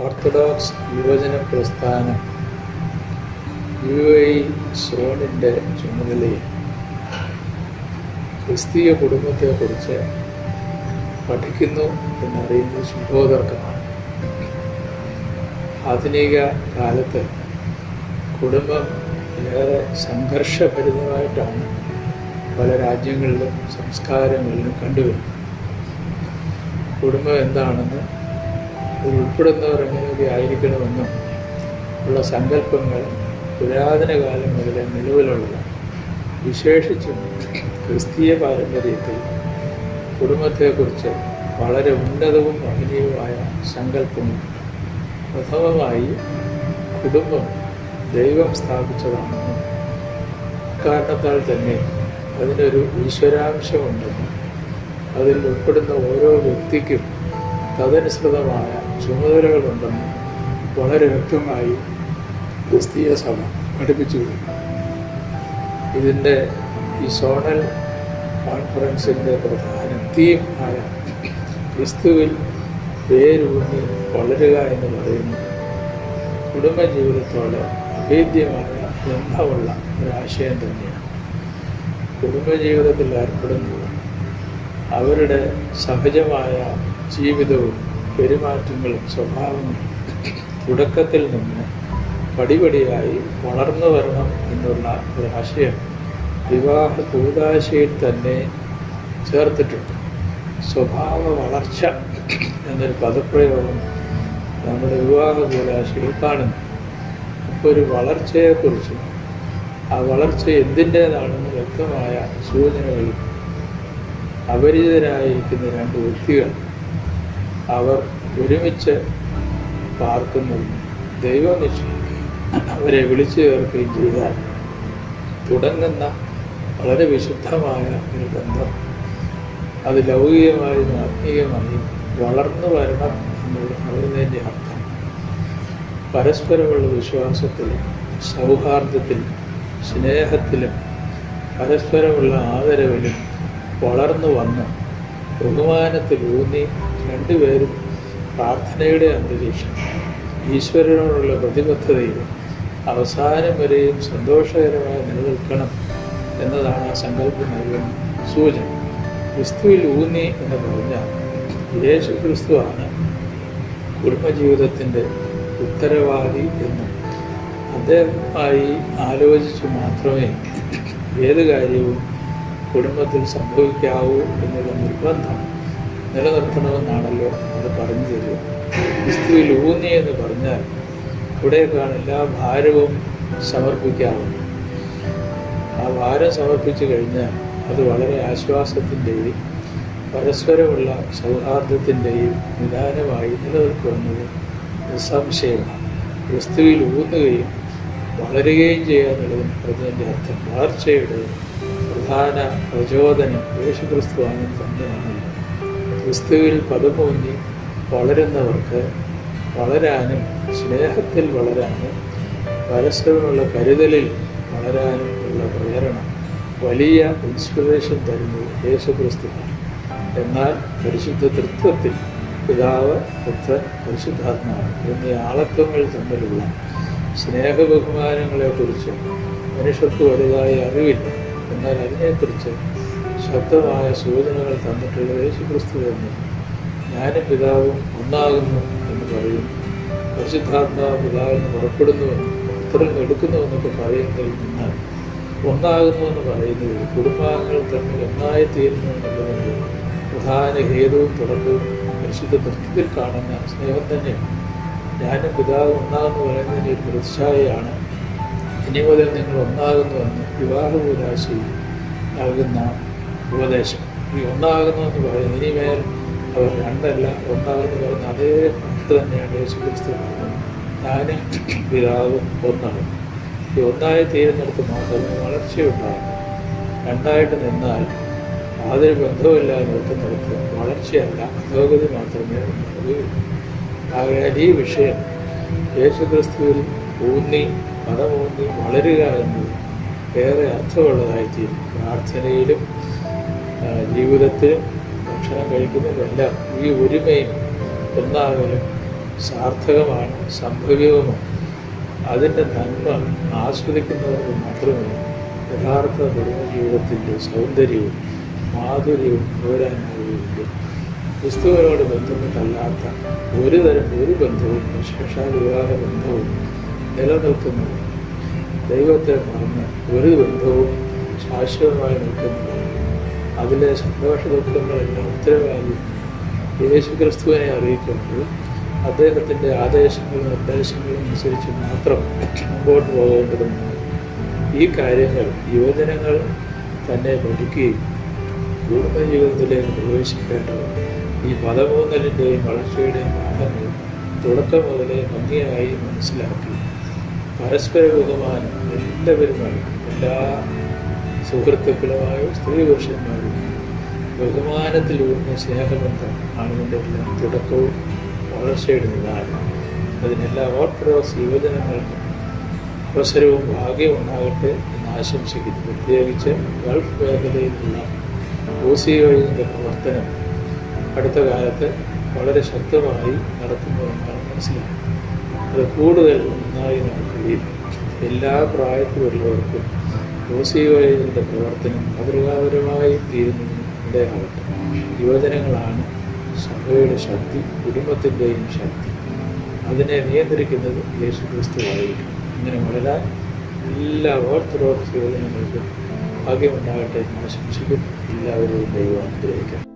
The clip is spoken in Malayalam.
ഓർത്തഡോക്സ് യുവജന പ്രസ്ഥാനം UAE സോണിൻ്റെ ചുമതലയിൽ ക്രിസ്തീയ കുടുംബത്തെക്കുറിച്ച് പഠിക്കുന്നു എന്നറിയുന്നത് ശുഭോദർക്കമാണ്. ആധുനിക കാലത്ത് കുടുംബം ഏറെ സംഘർഷഭരിതമായിട്ടാണ് പല രാജ്യങ്ങളിലും സംസ്കാരങ്ങളിലും കണ്ടുവരുന്നത്. കുടുംബം എന്താണെന്ന് അതിൽ ഉൾപ്പെടുന്നവർ എങ്ങനെയൊക്കെ ആയിരിക്കണമെന്നും ഉള്ള സങ്കല്പങ്ങൾ പുരാതന കാലം മുതലേ നിലവിലുള്ളതാണ്. വിശേഷിച്ചും ക്രിസ്തീയ പാരമ്പര്യത്തിൽ കുടുംബത്തെക്കുറിച്ച് വളരെ ഉന്നതവും മഹനീയവുമായ സങ്കല്പങ്ങൾ. പ്രഥമമായി കുടുംബം ദൈവം സ്ഥാപിച്ചതാണെന്നും കാരണത്താൽ തന്നെ അതിനൊരു ഈശ്വരാംശമുണ്ടെന്നും അതിൽ ഉൾപ്പെടുന്ന ഓരോ വ്യക്തിക്കും തദനുസൃതമായ ചുമതലകളുണ്ടെന്നും വളരെ വ്യക്തമായി ക്രിസ്തീയ സഭ പഠിപ്പിച്ചു. ഇതിൻ്റെ ഈ സോണൽ കോൺഫറൻസിൻ്റെ പ്രധാന തീം ആയ ക്രിസ്തുവിൽ വേരൂന്നി വളരുക എന്ന് പറയുന്നത് കുടുംബജീവിതത്തോട് അഭേദ്യമായ ബന്ധമുള്ള ഒരാശയം തന്നെയാണ്. കുടുംബജീവിതത്തിൽ ഏർപ്പെടുന്നത് അവരുടെ സഹജമായ ജീവിതവും പെരുമാറ്റങ്ങളും സ്വഭാവങ്ങളും തുടക്കത്തിൽ നിന്ന് പടിപടിയായി വളർന്നു വരണം എന്നുള്ള ഒരാശയം വിവാഹ കൂദാശയിൽ തന്നെ ചേർത്തിട്ടുണ്ട്. സ്വഭാവ വളർച്ച എന്നൊരു പദപ്രയോഗം നമ്മുടെ വിവാഹ കൂദാശയിൽ കാണുന്നു. അപ്പോൾ ഒരു വളർച്ചയെക്കുറിച്ചും ആ വളർച്ച എന്തിൻ്റേതാണെന്ന് വ്യക്തമായ സൂചനകളും അപരിചിതരായിരിക്കുന്ന രണ്ട് വ്യക്തികൾ അവർ ഒരുമിച്ച് പാർക്കുന്നതും ദൈവം നിശ്ചയിക്കുകയും അവരെ വിളിച്ചു ചേർക്കുകയും ചെയ്താൽ തുടങ്ങുന്ന വളരെ വിശുദ്ധമായ ഒരു ബന്ധം അത് ലൗകികമായും ആത്മീയമായും വളർന്നു വരണം എന്നുള്ള പറയുന്നതിൻ്റെ അർത്ഥം പരസ്പരമുള്ള വിശ്വാസത്തിലും സൗഹാർദ്ദത്തിലും സ്നേഹത്തിലും പരസ്പരമുള്ള ആദരവിലും വളർന്നു വന്ന് ബഹുമാനത്തിലൂന്നി രണ്ടുപേരും പ്രാർത്ഥനയുടെ അന്തരീക്ഷം ഈശ്വരനോടുള്ള പ്രതിബദ്ധതയിലും അവസാനം വരെയും സന്തോഷകരമായി നിലനിൽക്കണം എന്നതാണ് ആ സങ്കല്പം നൽകുന്ന സൂചന. ക്രിസ്തുവിൽ ഊന്നി എന്ന് പറഞ്ഞാൽ യേശു ക്രിസ്തുവാണ് കുടുംബജീവിതത്തിൻ്റെ ഉത്തരവാദി എന്നും അദ്ദേഹമായി ആലോചിച്ച് മാത്രമേ ഏത് കാര്യവും കുടുംബത്തിൽ സംഭവിക്കാവൂ എന്നുള്ള നിർബന്ധം നിലനിർത്തണമെന്നാണല്ലോ അത് പറഞ്ഞു തരിക. ക്രിസ്തുവിൽ ഊന്നി എന്ന് പറഞ്ഞാൽ ഇവിടേക്കാണ് എല്ലാ ഭാരവും സമർപ്പിക്കാവുന്നത്. ആ ഭാരം സമർപ്പിച്ചു കഴിഞ്ഞാൽ അത് വളരെ ആശ്വാസത്തിൻ്റെയും പരസ്പരമുള്ള സൗഹാർദ്ദത്തിൻ്റെയും നിദാനമായി നിലനിൽക്കുന്നത് നിസ്സംശയമാണ്. ക്രിസ്തുവിൽ ഊന്നുകയും വളരുകയും ചെയ്യുക എന്നുള്ളതിന് പറഞ്ഞതിൻ്റെ അർത്ഥം വളർച്ചയുടെ പ്രധാന പ്രചോദനം യേശുക്രിസ്തുവാണെന്ന് തന്നെയാണ്. ക്രിസ്തുവിൽ പദമൂന്നി വളരുന്നവർക്ക് വളരാനും സ്നേഹത്തിൽ വളരാനും പരസ്പരമുള്ള കരുതലിൽ വളരാനും ഉള്ള പ്രേരണ വലിയ ഇൻസ്പിറേഷൻ തരുന്നത് യേശുക്രിസ്തുവാണ്. എന്നാൽ പരിശുദ്ധ തൃത്വത്തിൽ പിതാവ്, പുത്രൻ, പരിശുദ്ധാത്മാവ് എന്നീ ആളത്വങ്ങൾ തമ്മിലുള്ള സ്നേഹബഹുമാനങ്ങളെക്കുറിച്ച് മനുഷ്യർക്ക് വലുതായ അറിവില്ല. എന്നാൽ അതിനെക്കുറിച്ച് ശക്തമായ സൂചനകൾ തന്നിട്ടുള്ളത് യേശുക്രിസ്തു തന്നെ. ഞാനും പിതാവും ഒന്നാകുന്നു എന്ന് പറയുന്നു. പരിശുദ്ധാത്മാവ് പിതാവിൽ നിന്ന് പുറപ്പെടുന്നുവെന്നും പുത്രൻ എടുക്കുന്നുവെന്നൊക്കെ പറയുന്നതിൽ നിന്നാൽ ഒന്നാകുന്നുവെന്ന് പറയുന്നത് കുടുംബാംഗങ്ങൾ തമ്മിൽ ഒന്നായിത്തീരുന്നു എന്നുള്ളതിൻ്റെ പ്രധാന ഹേതുവും തുടക്കവും പരിശുദ്ധ തൃത്വത്തിൽ കാണുന്ന സ്നേഹം തന്നെയാണ്. ഞാനും പിതാവ് ഒന്നാകുന്നു പറയുന്നതിൻ്റെ ഒരു പ്രതിച്ഛായയാണ് ഇനി മുതൽ നിങ്ങൾ ഒന്നാകുന്നുവെന്ന് വിവാഹകൂദാശയിൽ നൽകുന്ന ഉപദേശം. ഈ ഒന്നാകുന്നുവെന്ന് പറയുന്നത് ഇനിമേൽ അവർ രണ്ടല്ല ഒന്നാകുന്നു പറയുന്ന അതേ പണ്ട് തന്നെയാണ് യേശുക്രിസ്തു പറയുന്നത്. ഞാനും പിതാവും ഒന്നാകും. ഈ ഒന്നായി തീരുന്നിടത്ത് മാത്രമേ വളർച്ചയുണ്ടാകുന്നു. രണ്ടായിട്ട് നിന്നാൽ യാതൊരു ബന്ധവുമില്ലാതെ നിർത്തുന്നിടത്ത് വളർച്ചയല്ല അധോഗതി മാത്രമേ ഉണ്ടാവുകയുള്ളൂ. ആകയാൽ ഈ വിഷയം യേശുക്രിസ്തുവിൽ ഊന്നി പദമൂന്നി വളരുക എന്നത് ഏറെ അർത്ഥമുള്ളതായിത്തീരും. പ്രാർത്ഥനയിലും ജീവിതത്തിലും ഭക്ഷണം കഴിക്കുന്നതെല്ലാം ഈ ഒരുമയും ഒന്നാകലും സാർത്ഥകമാണ്, സംഭവ്യവുമാണ്. അതിൻ്റെ നന്മ ആസ്വദിക്കുന്നവർക്ക് മാത്രമേ യഥാർത്ഥ കുടുംബജീവിതത്തിൻ്റെ സൗന്ദര്യവും മാധുര്യവും നുകരാനാവുകയുള്ളൂ. ക്രിസ്തുവിനോട് ബന്ധപ്പെട്ടല്ലാത്ത ഒരു ബന്ധവും, വിശേഷാൽ വിവാഹ ബന്ധവും നിലനിൽക്കുന്നത്, ദൈവത്തെ മറന്ന് ഒരു ബന്ധവും ശാശ്വതമായി നിൽക്കുന്നത്, അതിലെ സന്തോഷ ദുഃഖങ്ങളെല്ലാം ഉത്തരവാദി യേശു ക്രിസ്തുവിനെ അറിയിക്കുമ്പോൾ അദ്ദേഹത്തിൻ്റെ ആദേശങ്ങളും നിർദ്ദേശങ്ങളും അനുസരിച്ച് മാത്രം മുമ്പോട്ട് പോകേണ്ടതുമാണ്. ഈ കാര്യങ്ങൾ യുവജനങ്ങൾ തന്നെ പഠിക്കുകയും കുടുംബജീവിതത്തിലേക്ക് പ്രവേശിക്കേണ്ടത് ഈ പദമൂന്നലിൻ്റെയും വളർച്ചയുടെയും പാഠങ്ങൾ തുടക്കം മുതലേ ഭംഗിയായി മനസ്സിലാക്കി പരസ്പര ബഹുമാനം എല്ലാവരുമായി, എല്ലാ സുഹൃത്തുക്കളുമായും സ്ത്രീ പുരുഷന്മാരും ബഹുമാനത്തിലൂടെ സ്നേഹബന്ധം ആണിതിൻ്റെ എല്ലാം തുടക്കവും വളർച്ചയുടെ നിദാനം. അതിനെല്ലാ ഓർത്തഡോക്സ് യുവജനങ്ങൾക്കും അവസരവും ഭാഗ്യവും ഉണ്ടാകട്ടെ എന്ന് ആശംസിക്കുന്നു. പ്രത്യേകിച്ച് ഗൾഫ് മേഖലയിലുള്ള OCOയുടെ പ്രവർത്തനം അടുത്ത കാലത്ത് വളരെ ശക്തമായി നടത്തുന്നതെന്നാണ് മനസ്സിലാക്കുന്നത്. അത് കൂടുതൽ നന്നായി നടക്കുകയും എല്ലാ പ്രായത്തിലുള്ളവർക്കും OCOയുടെ പ്രവർത്തനം മാതൃകാപരമായി തീരുന്നതിന് ഇടയാകട്ടെ. യുവജനങ്ങളാണ് സഭയുടെ ശക്തി, കുടുംബത്തിൻ്റെയും ശക്തി. അതിനെ നിയന്ത്രിക്കുന്നത് യേശു ക്രിസ്തുവായിരിക്കും. ഇങ്ങനെ വളരാൻ എല്ലാ ഓർത്തഡോക്സ് യുവജനങ്ങൾക്കും ഭാഗ്യമുണ്ടാകട്ടെ എന്ന് ആശംസിക്കുന്നു. എല്ലാവരെയും ദൈവം അനുഗ്രഹിക്കണം.